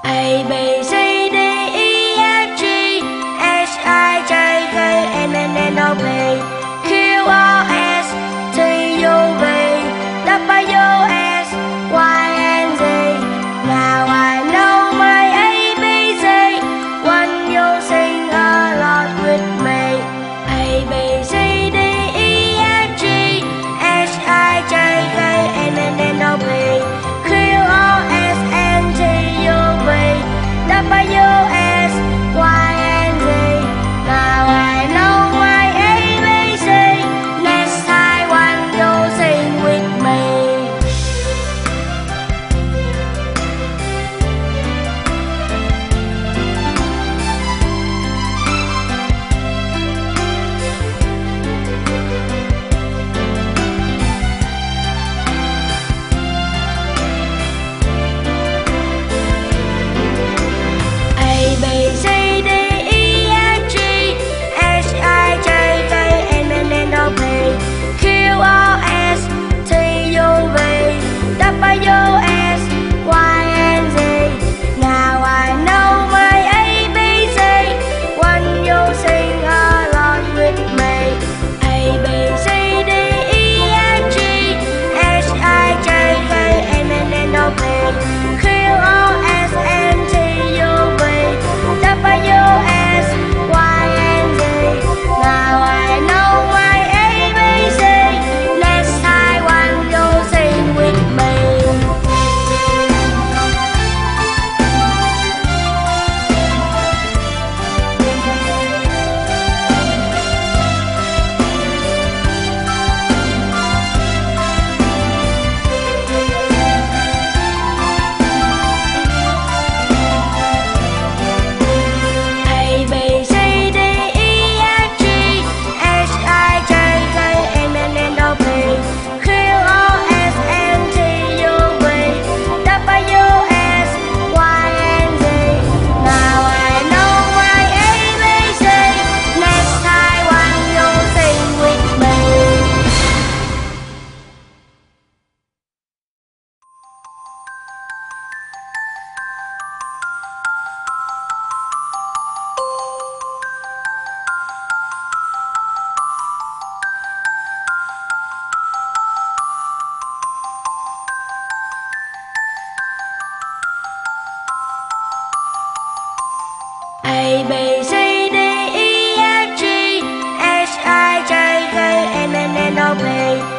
A B C D E F G H I J K L M N O P Q R S T U V W X Y and Z. Now I know my ABC. When you sing along with me. A B C D E F G H I J K L M N O P Q R S T U V W X Y and Z. Now I know my ABC. Next time when you sing with me. A B C D E F G H I J K L M N O P Q R S T U V W X Y and Z. Now I know my ABC. When you sing along with me. A B C D E F G H I J K L M N O P Q R S T U V W X Y and Z. Now I know my ABC. Next time when you sing with me. A B C D E F G H I J K L M N O P Q R S T U V W X Y and Z. Now I know my ABC. Next time when you sing with me. A B C D E F G H I J K L M N O P